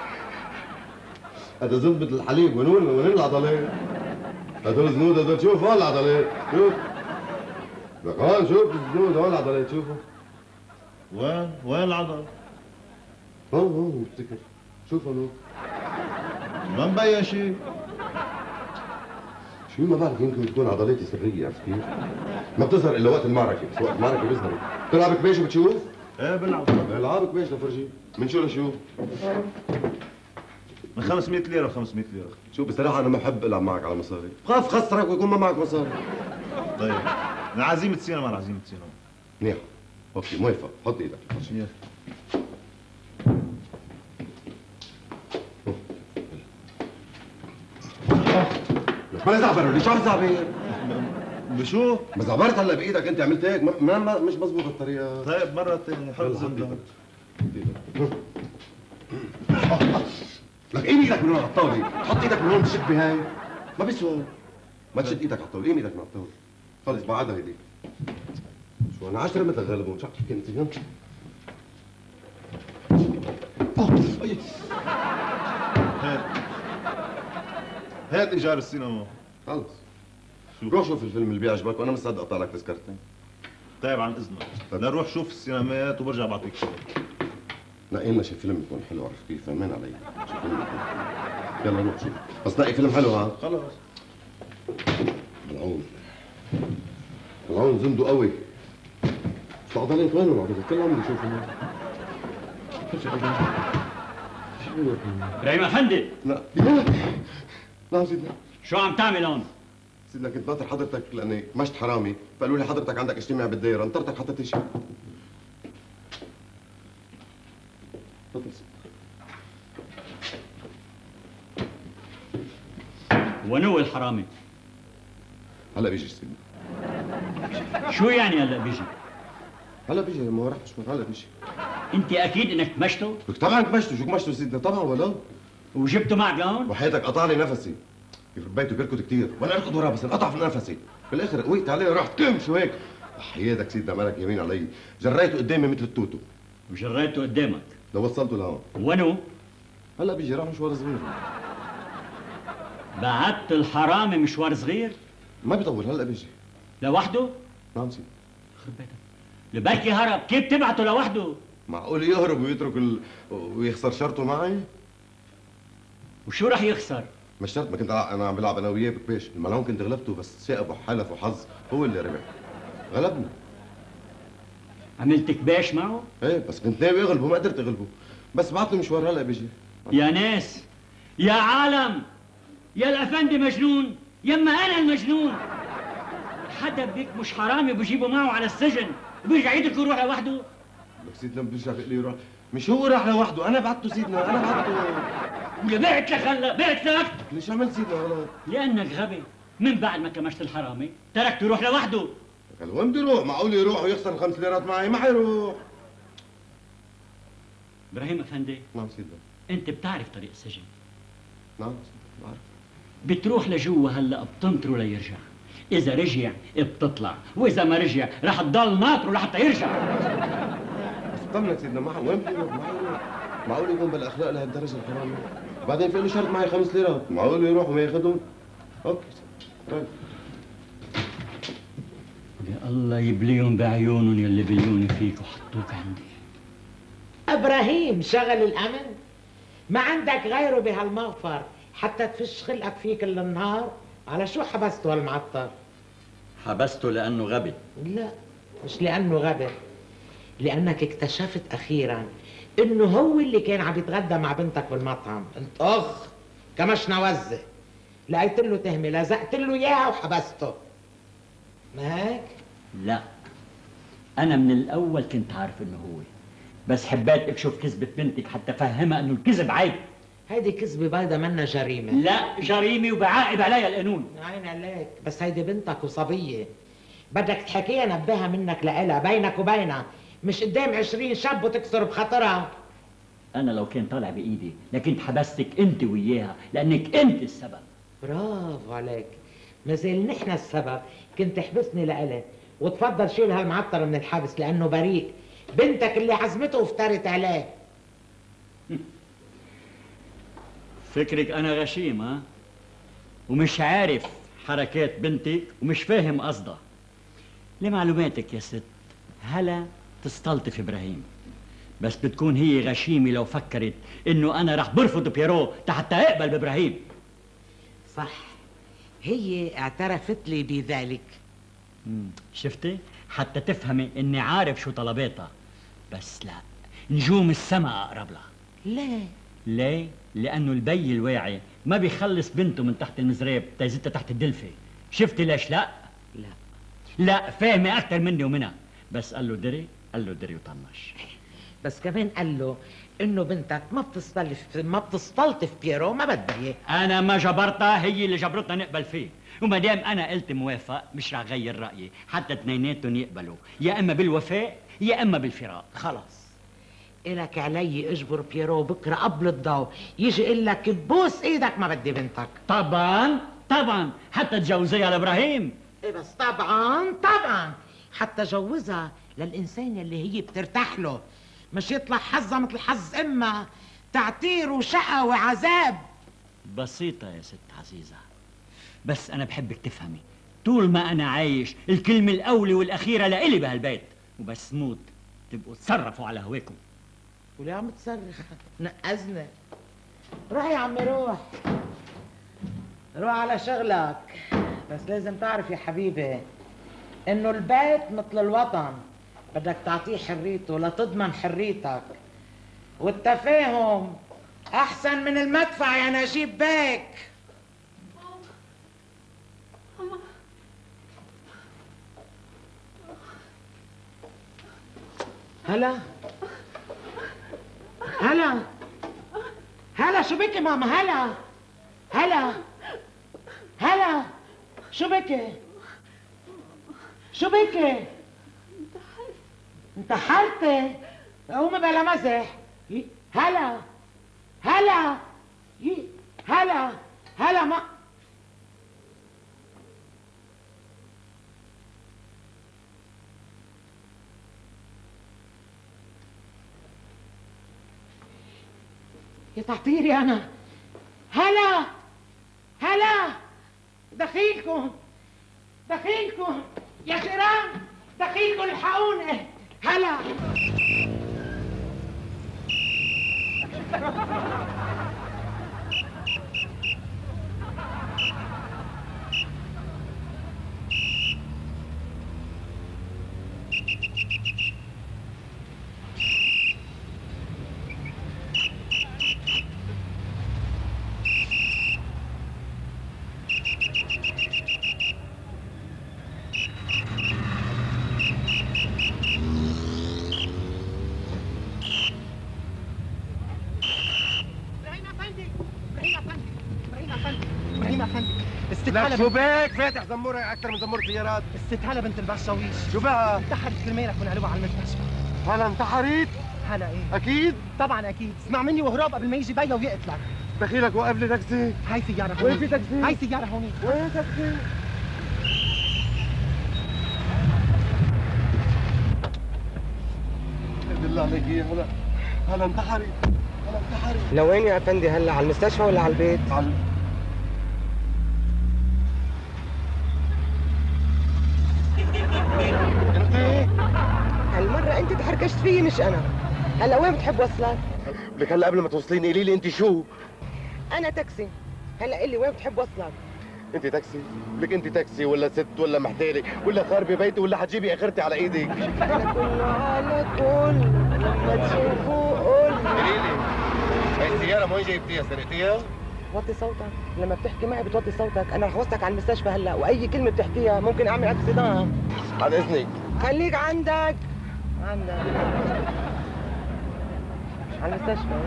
هذا زند مثل الحليب. وين وين وين العضلات؟ هدول زنود هدول. شوف هون العضلات. شوف لك هون شوف الزنود هون العضلات. شوفوا وين وين العضل؟ هون هون بفتكر. شوف هون ما مبين شيء. شو ما بعرف يمكن تكون عضلاتي سريه. عرفت كيف؟ ما بتظهر الا وقت المعركه. بس وقت المعركه بيظهروا. بتلعب كبيش وبتشوف؟ ايه بلعب. العاب كبيش لفرجي. من شو لشو؟ من خمسمية ليره ل خمسمية ليره. شو بصراحه انا ما بحب العب معك على مصاري. بخاف خسرك ويكون ما معك مصاري. طيب عزيمه سينما عزيمه سينما. منيح. اوكي موافق. حط ايدك. يلا. ما زعبر ليش عم زعبر؟ بشو؟ ما زعبرت هلا بايدك انت عملت هيك ما, ما مش مزبوط الطريقه. طيب مره ثانيه حط زندان. لك ايد ايدك من هون على الطاوله. حط ايدك من هون تشد بهاي. ما بيسوى. ما تشد ايدك على الطاوله. ايد ايدك من على الطاوله. خلص بعدها هيديك. شو انا عشرة مثل غالبا. شو عم تحكي انت؟ هات هات ايجار السينما. خلص روح شوف الفيلم اللي بيعجبك وانا مصدق اقطع لك تذكرتين. طيب عن اذنك. نروح شوف السينمات وبرجع بعطيك شيء. نقي لنا شي فيلم يكون حلو. عرفت كيف؟ فهمان علي. شي فيلم يكون. يلا روح شوف بس نقي فيلم حلو. ها خلص. ملعون ملعون زنده قوي. شو عضلات وين العضلات؟ كل عمري شوفهم. ابراهيم افندي. لا لا سيدنا. شو عم تعمل هون؟ سيدنا كنت ناطر حضرتك لاني مشت حرامي فقالوا لي حضرتك عندك اجتماع بالدايره. انطرتك حتى تمشي. تفضل وين هو الحرامي؟ هلا بيجي سيدنا. شو يعني هلا بيجي؟ هلا بيجي. ما هو راح مشوار. هلا بيجي. انت اكيد انك كمشته؟ طبعا كمشته. شو كمشته سيدنا؟ طبعا ولو. وجبته معك لهون؟ وحياتك قطع لي نفسي. يخرب بيته بيركض كثير وانا اركض وراه بس انقطع في نفسي. بالاخر قويت عليه رحت كم شو هيك. حياتك سيدنا مالك يمين علي. جريته قدامي مثل التوتو. وجريته قدامك؟ لو وصلته لهون. وينو؟ هلا بيجي. راح مشوار صغير. بعت الحرامي مشوار صغير؟ ما بيطول. هلا بيجي. لوحده؟ نعم سيدي. يخرب بيتك. لبركي هرب. كيف تبعته لوحده؟ معقول يهرب ويترك ال... ويخسر شرطه معي؟ وشو رح يخسر؟ مش شرط. ما كنت انا عم بلعب انا وياه بكبيش. الملعون كنت غلبته بس ثاقب وحلف وحظ هو اللي ربح. غلبني. عملت كباش معه؟ ايه بس كنت ناوي اغلبه ما قدرت اغلبه. بس بعته مشوار. هلا بيجي. يا ناس يا عالم يا الافندي مجنون يما انا المجنون. حدا بيك مش حرامي بجيبه معه على السجن وبيرجع يتركه يروح لوحده. لك سيدنا بيرجع بيقول لي يروح. مش هو راح لوحده. انا بعته سيدنا. انا بعته. يا بعت لك هلا بعت لك. ليش عملت سيدنا غلط؟ لانك غبي. من بعد ما كمشت الحرامي تركته يروح لوحده. قال وين بده يروح؟ معقول يروح ويخسر خمس ليرات معي؟ ما حيروح. ابراهيم افندي. نعم سيدنا. انت بتعرف طريق السجن. نعم سيدنا بعرف. بتروح لجوا هلا بتنطره ليرجع. اذا رجع بتطلع واذا ما رجع رح تضل ناطره لحتى يرجع. بس طمنك سيدنا. ما وين بده يروح؟ ما حيروح. معقول يكون بالاخلاق لهالدرجه الحرامي؟ بعدين في له شرط معي خمس ليرات. معقول يروح وما ياخذهم؟ اوكي طيب. يا الله يبليهم بعيونهم يلي بليوني فيك وحطوك عندي. ابراهيم شغل الامن ما عندك غيره بهالمغفر حتى تفش خلقك فيه كل النهار. على شو حبسته هالمعطر؟ حبسته لانه غبي. لا مش لانه غبي. لانك اكتشفت اخيرا انه هو اللي كان عم يتغدى مع بنتك بالمطعم. انت اخ كمشنا وزه. لقيت له تهمه لزقت له اياها وحبسته. ما هيك؟ لا، انا من الاول كنت عارف انه هو، بس حبيت اكشف كذبة بنتك حتى افهمها انه الكذب عيب. هيدي كذبة بيضة منا جريمة. لا جريمة وبعاقب عليها القانون. عين عليك، بس هيدي بنتك وصبية، بدك تحكيها نبهها منك لإلها بينك وبينها، مش قدام عشرين شاب وتكسر بخاطرها. انا لو كان طالع بايدي لكنت حبستك انت وياها لانك انت السبب. برافو عليك، ما زال نحن السبب. كنت حبسني لإلك وتفضل شيل هالمعطر من الحبس لأنه بريء. بنتك اللي عزمته وافترت عليه. فكرك انا غشيم ها؟ ومش عارف حركات بنتك ومش فاهم قصدها. لمعلوماتك يا ست، هلا تستلطف ابراهيم، بس بتكون هي غشيمة لو فكرت انه انا رح برفض بيرو حتى اقبل بابراهيم. صح، هي اعترفت لي بذلك. مم. شفتي؟ حتى تفهمي اني عارف شو طلباتها، بس لا، نجوم السما اقرب لها. ليه؟ ليه؟ لانه البي الواعي ما بيخلص بنته من تحت المزراب تيزتها تحت الدلفه. شفتي ليش لا؟ لا لا، فاهمه اكثر مني ومنها، بس قال له دري، قال له دري وطنش. بس كمان قال له انه بنتك ما بتستلف ما بتستلطف بيرو، ما بدها اياه. انا ما جبرتها، هي اللي جبرتنا نقبل فيه، وما دام انا قلت موافق مش رح غير رايي حتى اثنيناتهم يقبلوا، يا اما بالوفاء يا اما بالفراق. خلص إلك علي اجبر بيرو بكره قبل الضوء يجي يقول لك ببوس ايدك ما بدي بنتك. طبعا طبعا، حتى تجوزيها لابراهيم. ايه بس طبعا طبعا حتى جوزها للانسان اللي هي بترتاح له، مش يطلع حظها مثل حظ امها، تعتير وشقى وعذاب. بسيطة يا ست عزيزة، بس أنا بحبك تفهمي، طول ما أنا عايش الكلمة الأولى والأخيرة لإلي بهالبيت، وبس موت تبقوا تصرفوا على هواكم. وليه عم تصرخ؟ نقزنا. روح يا عمي روح، روح على شغلك، بس لازم تعرف يا حبيبي إنه البيت مثل الوطن، بدك تعطيه حريته لتضمن حريتك، والتفاهم أحسن من المدفع يا نجيب بيك. هلا هلا هلا شو بكي ماما؟ هلا هلا هلا شو بكي؟ شو بكي؟ انتحرتي؟ قومي بلا مزح. هلا هلا هلا هلا ما يا تعطيري انا. هلا هلا دخيلكم دخيلكم يا جيران، دخيلكم الحقوني. هلا لك شو بك فاتح زمورة اكثر من زمورة سيارات؟ الست هلا بنت البشاويش. شو بقى؟ انتحرت كرمالك ونقلوها على المستشفى. هلا انتحرت؟ هلا ايه؟ اكيد؟ طبعا اكيد، اسمع مني وهرب قبل ما يجي بيا ويقتلك. دخيلك وقف لي تاكسي. هاي سيارة هونيك. وين في تاكسي؟ هاي سيارة هونيك. وين تاكسي؟ بالله عليك يا هلا هلا انتحرت هلا انتحرت. لوين يا افندي هلا؟ على المستشفى ولا على البيت؟ على هالمرة انت تحركشت فيي مش انا. هلا وين بتحب وصلك؟ لك هلا قبل ما توصليني قولي لي انت شو؟ انا تاكسي. هلا قل لي وين بتحب وصلك؟ انت تاكسي؟ لك انت تاكسي ولا ست ولا محتالي ولا خاربه بيتي ولا حتجيبي اخرتي على ايدك؟ انا كل على كل لما تشوفوا قول. قولي لي هاي السيارة ما وين جايبتيها؟ سرقتيها؟ وطي صوتك، لما بتحكي معي بتوطي صوتك، انا رح وصلك على المستشفى هلا، واي كلمة بتحكيها ممكن اعمل اكسيدان. بعد اذنك. خليك عندك عندك على المستشفى.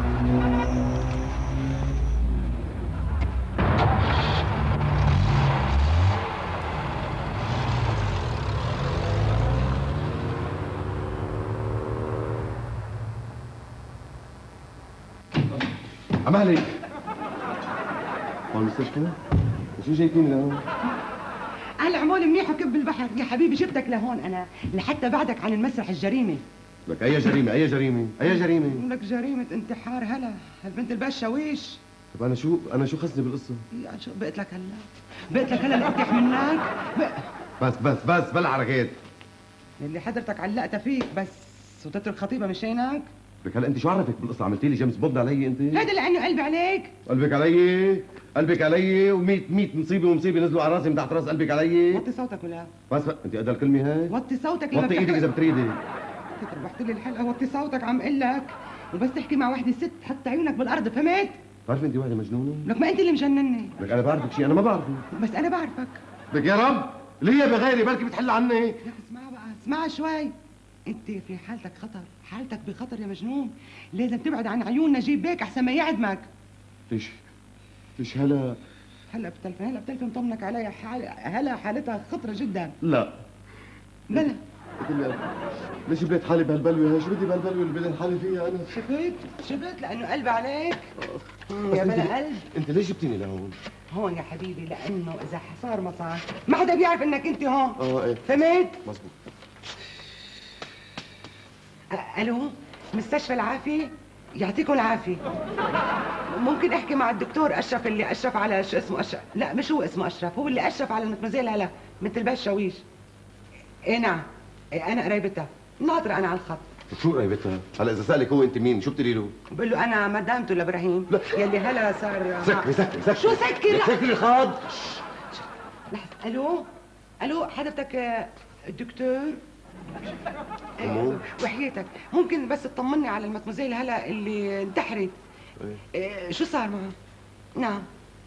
عمالك هون المستشفى؟ شو جايبيني لهون؟ هلا عمول منيح وكب البحر يا حبيبي، جبتك لهون انا لحتى بعدك عن المسرح الجريمه. لك اي جريمه اي جريمه اي جريمه؟ لك جريمه انتحار. هلا هالبنت الباشاويش. طب انا شو انا شو خصني بالقصه؟ يا شو بقيت لك هلا بقيت لك هلا ارتاح منك بق... بس بس بس بلا حركات. اللي حضرتك علقتها فيك بس وتترك خطيبه مشانك. لك هلا انت شو عرفك بالقصه؟ عملتي لي جيمس بوند علي انت؟ هذا لانه قلبي عليك. قلبك علي قلبك علي و100 مية مصيبه ومصيبه نزلوا على راسي من تحت راس قلبك علي. وطي صوتك ولا بس انت قد الكلمه هاي؟ وطي صوتك. وطي ايدك اذا بتريدي. انت ربحت لي الحلقه. وطي صوتك عم اقول لك. وبس تحكي مع وحده ست حط عيونك بالارض، فهمت؟ بتعرف انت وحده مجنونه؟ لك ما انت اللي مجنني. لك انا بعرفك شيء انا ما بعرفه. بس انا بعرفك. لك يا رب ليه بغيري بركي بتحل عني. لك اسمع بقى اسمع شوي. انت في حالتك خطر، حالتك بخطر يا مجنون. لازم تبعد عن عيون نجيب بيك احسن ما يعدمك. ليش ليش هلا هلا بتلفن هلا بتلفن طمنك عليها حال... هلا حالتها خطره جدا. لا بلا ليش بليت حالي بهالبلوه هاي؟ شو بدي بهالبلوه اللي بليت حالي فيها انا؟ شفت شفت لانه قلبي عليك. يا بلا قلب. انت ليش جبتيني لهون؟ هون يا حبيبي لانه اذا صار ما صار ما حدا بيعرف انك انت هون. اه ايه فهمت؟ مظبوط. الو مستشفى العافيه؟ يعطيكم العافيه. ممكن احكي مع الدكتور اشرف اللي اشرف على شو اسمه اشرف؟ لا مش هو اسمه اشرف، هو اللي اشرف على المتمزيل هلا مثل باشاويش. ايه نعم إيه انا قريبتها ناطره انا على الخط. شو قريبتها؟ هلا اذا سالك هو انت مين شو بتقولي له؟ بقول له انا مدامته لابراهيم يلي هلا صار. سكري سكري سكري. شو سكري؟ سكري الخاض. لحظه. الو الو حضرتك الدكتور؟ أمور؟ وحياتك ممكن بس تطمني على المتمزيل هلا اللي انتحرت. إيه شو صار معها؟ نعم.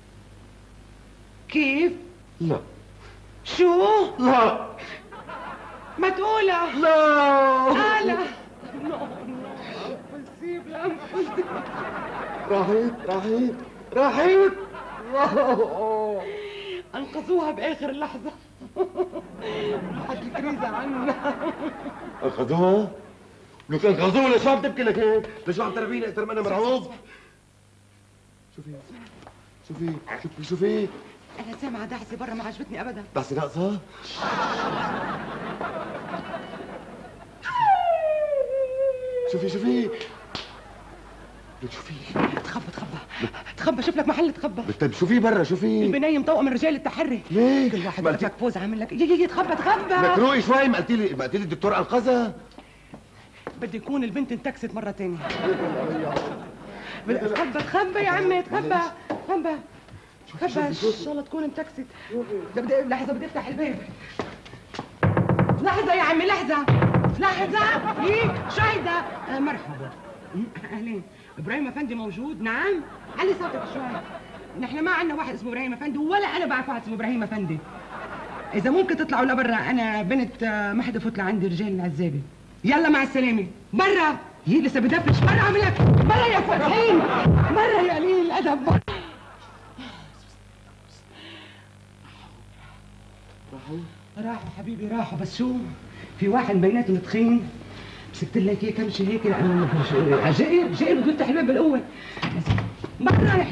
كيف؟ لا. شو؟ لا. ما تقولها. لا. لا. راحت راحت راحت. انقذوها باخر لحظه. راحت الكريزه عنا. انقذوها؟ لك انقذوها ليش عم تبكي لك هيك؟ ليش عم تربيني اكثر ما انا مرعوب؟ شوفي شوفي شوفي شوفي انا سامعه دعسه برا ما عجبتني ابدا. دعسه ناقصه؟ شوفي شوفي لك شوفي. تخبى تخبى تخبى شوف لك محل تخبى. طيب شوفي برا شوفي. البنايه مطوقه من رجال التحري. ليه؟ كل واحد بيقول لك بوز عامل لك يي يي تخبى تخبى. لك روقي شوي. ما قلتي لي ما قلتي لي الدكتور انقذها؟ بدي يكون البنت انتكست مره ثانيه. تخبى تخبى يا عمي تخبى تخبى تخبى ان شاء الله تكون انتكست. بدي لحظه بدي افتح الباب. لحظه يا عمي لحظه لحظه. ليك شو هيدا؟ آه مرحبا اهلين. ابراهيم افندي موجود؟ نعم. علي صوتك شوي. نحن ما عندنا واحد اسمه ابراهيم افندي ولا انا بعرف واحد اسمه ابراهيم افندي. اذا ممكن تطلعوا لبرا انا بنت ما حدا فوت لعندي رجال العزابه. يلا مع السلامه. برا. هي لسه بدفش. برا عم لك برا يا فتحين. برا يا قليل الادب. راحوا راحوا حبيبي راحوا. بس شو في واحد بيناتهم تخين مسكت لك هيك امشي هيك لانه جاي جاي بده يفتح الباب بالقوه. برا رايح.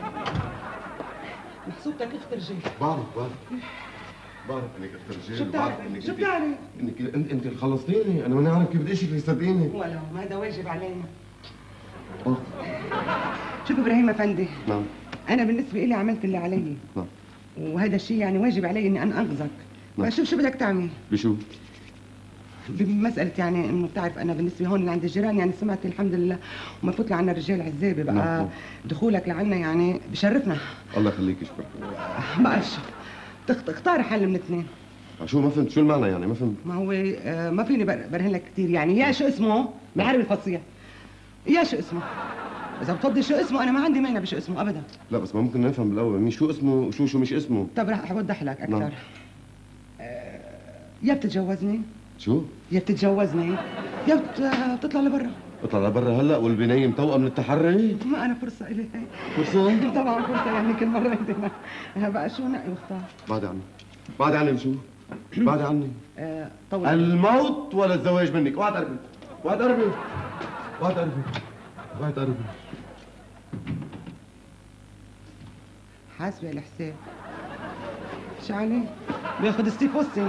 محسوبتك اخت رجال. بعرف بعرف بعرف انك اخت رجال. شو بتعرف؟ شو بتعرف؟ انك انت انت اللي خلصتيني. انا ماني عارف كيف بدي اشيك يصدقيني. ولو ما هذا واجب علينا. اه شوف ابراهيم افندي. نعم. انا بالنسبه لي عملت اللي علي. نعم. وهذا الشيء يعني واجب علي اني انا انقذك. نعم. فشوف شو بدك تعمل؟ بشو؟ بمسألة يعني انه بتعرف انا بالنسبة هون عند الجيران يعني سمعت الحمد لله وما فوت لعنا رجال عزابة بقى. نعم. دخولك لعنا يعني بشرفنا. الله يخليك شكرا. بقى شو تخ- تختار حل من اثنين. شو ما فهمت شو المعنى يعني ما فهمت. ما هو آه، ما فيني بر- برهن لك كثير يعني يا شو اسمه بعرب الفصيح يا شو اسمه. اذا بتفضل شو اسمه انا ما عندي مانع بشو اسمه ابدا. لا بس ما ممكن نفهم بالاول مين شو اسمه وشو شو مش اسمه. طب رح اوضح لك اكثر. نعم. آه، يا بتتجوزني شو؟ يا بتتجوزني يا بت... بتطلع لبرا. اطلع لبرا هلا والبنايم توأم من التحري؟ ما انا فرصه الي هي. فرصة؟ طبعا فرصه، يعني كل مره يدينا. بقى شو نقي واختار؟ بعد عني بعد عني شو؟ بعد عني آه طول الموت ولا الزواج منك. اوعى تقربي اوعى تقربي اوعى تقربي اوعى تقربي. حاسبه الحساب. شو عليه؟ بياخذ ستيفوسي.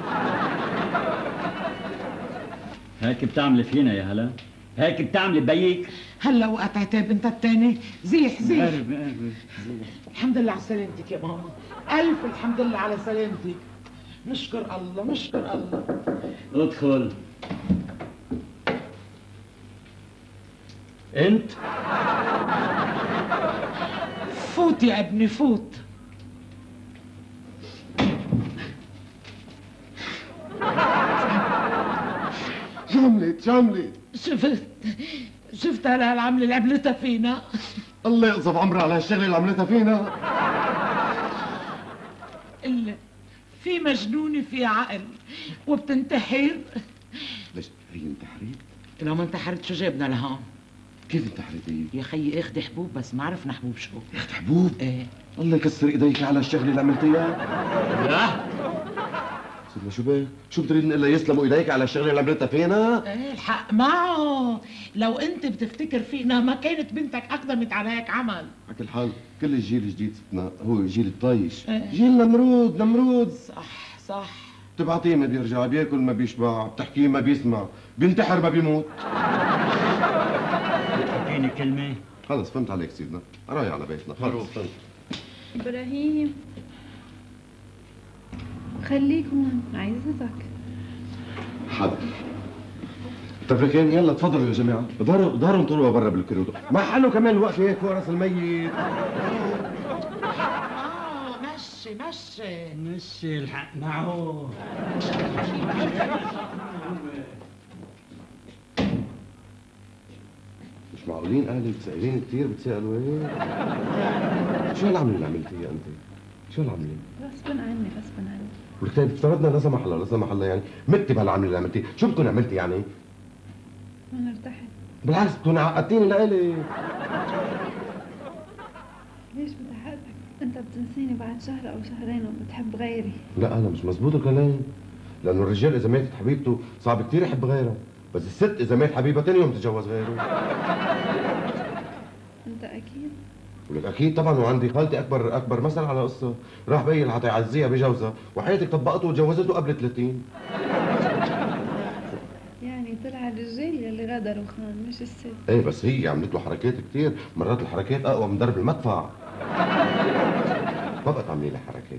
هيك بتعملي فينا يا هلا؟ هيك بتعملي ببيك؟ هلا وقت عتاب انت التاني. زيح زيح. قرب قرب زيح. الحمد لله على سلامتك يا ماما، ألف الحمد لله على سلامتك. نشكر الله نشكر الله. ادخل. انت؟ فوت يا ابني فوت. شو عملت شو عملت؟ شفت شفت هلا هالعملة اللي عملتها فينا. الله يقصف عمرها على هالشغله اللي عملتها فينا. إلا في مجنونة في عقل وبتنتحر. ليش هي انتحرت؟ لو ما انتحرت شو جابنا لهون؟ كيف انتحرت هي؟ يا خيي اخدي حبوب، بس ما عرفنا حبوب شو. اخت حبوب؟ ايه. الله يكسر ايديك على الشغله اللي عملتيها. لا سيدنا شو بك؟ شو بتريد الا يسلموا ايديك على الشغله اللي عملتها فينا؟ ايه الحق معه، لو انت بتفتكر فينا ما كانت بنتك اقدمت على هيك عمل. على كل حال كل الجيل الجديد ستنا هو جيل الطايش. ايه. جيل نمرود نمرود. صح صح. بتبعطيه ما بيرجع، بياكل ما بيشبع، بتحكيه ما بيسمع، بينتحر ما بيموت. بتحكيني كلمة؟ خلص فهمت عليك سيدنا، رايح على بيتنا خلص فهمت. ابراهيم خليك هون عايزتك. حاضر. تفركين يلا تفضلوا يا جماعه، ظهروا ظهروا انطروا برا بالكوريدور، ما حلو كمان الوقفه هيك فوق راس الميت. اه مشي مشي مشي الحق معه. مش معقولين اهلك سائلين كثير بتسالوا هيك. شو هالعمله اللي عملتيها انت؟ شو هالعمله؟ غصبا عني غصبا عني. ولك طيب افترضنا لا سمح الله لا سمح الله يعني متي بهالعمله اللي عملتيها، شو بتكون عملتي يعني؟ انا ارتحت. بالعكس بتكون عقدتيني لإلي. ليش بدي حقك؟ انت بتنسيني بعد شهر او شهرين وبتحب غيري. لا انا مش مزبوط الكلام، لانه الرجال اذا ماتت حبيبته صعب كثير يحب غيرها، بس الست اذا مات حبيبها ثاني يوم تتجوز غيره. انت اكيد؟ ولك اكيد طبعا، وعندي خالتي اكبر اكبر مثل على قصه، راح بين حتى يعزيها بجوزها وحياتك طبقته وتجوزته قبل ثلاثين. يعني طلع الرجال يلي غدروا خان مش الست. ايه بس هي عملت له حركات كثير، مرات الحركات اقوى من ضرب المدفع. ما بقى تعملي لي حركات.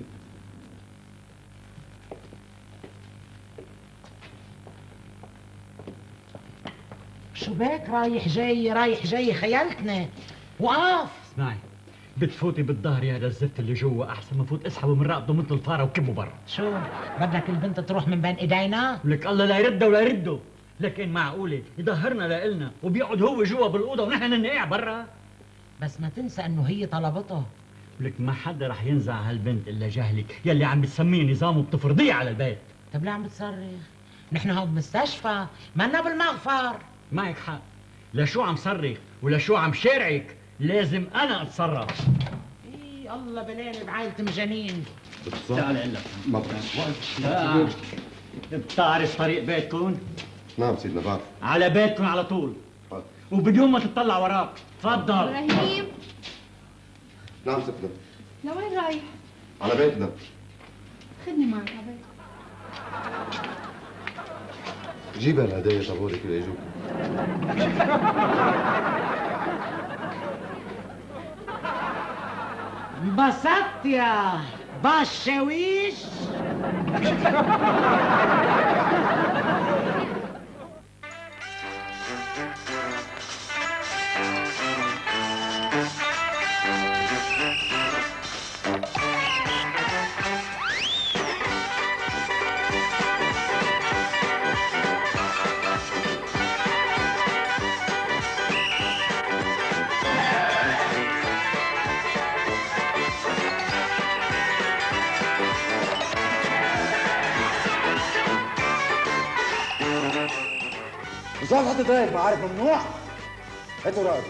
شو بك رايح جاي رايح جاي خيلتنا. وقف. اسمعي بتفوتي بالظهر يا هذا الزفت اللي جوا احسن ما فوت اسحبه من رقبته مثل الفاره وكبه برا. شو بدك البنت تروح من بين ايدينا؟ لك الله لا يرده ولا يرده، لكن معقوله يظهرنا لإلنا وبيقعد هو جوا بالاوضه ونحن ننقع برا؟ بس ما تنسى انه هي طلبته. لك ما حدا رح ينزع هالبنت الا جهلك يلي عم بتسميه نظام وبتفرضيه على البيت. طب ليه عم بتصرخ؟ نحن هون بمستشفى مالنا بالمغفر. معك حق، لشو عم صرخ ولشو عم شارعك لازم انا اتصرف. اي الله بلاني بعائلة مجانين. تعال اقول لك ما لا بتعرف طريق بيتكم؟ نعم سيدنا بعرف. على بيتكم على طول وبدون ما تطلع وراك. تفضل. ابراهيم نعم سيدنا. لوين رايح؟ على بيتنا. خدني معك على بيتك. جيب هالهدايا تبعولك اللي يجوك. انبسطت يا باشويش. شو حطيت هيك ما عارف ممنوع؟ هاتوا رأسي.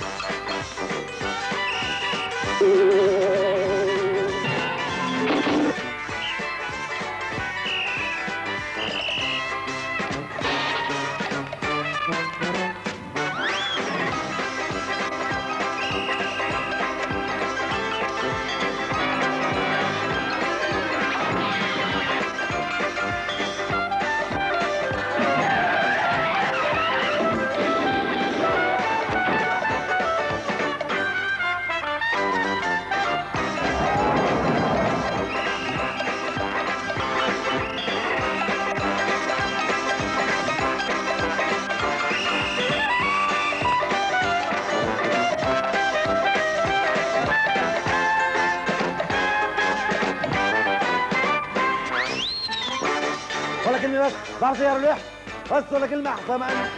ولا كلمة بس، بعرف سيارة لوح بس ولا كلمة أحسن ما أنا.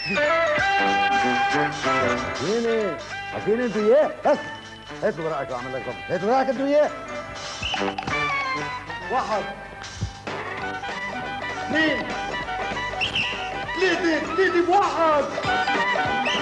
فيني؟ فيني أنت وياه؟ بس هاتوا ورقك وأعمل لك ضبط، هاتوا ورقك أنت وياه. واحد اثنين ثلاثة ثلاثة بواحد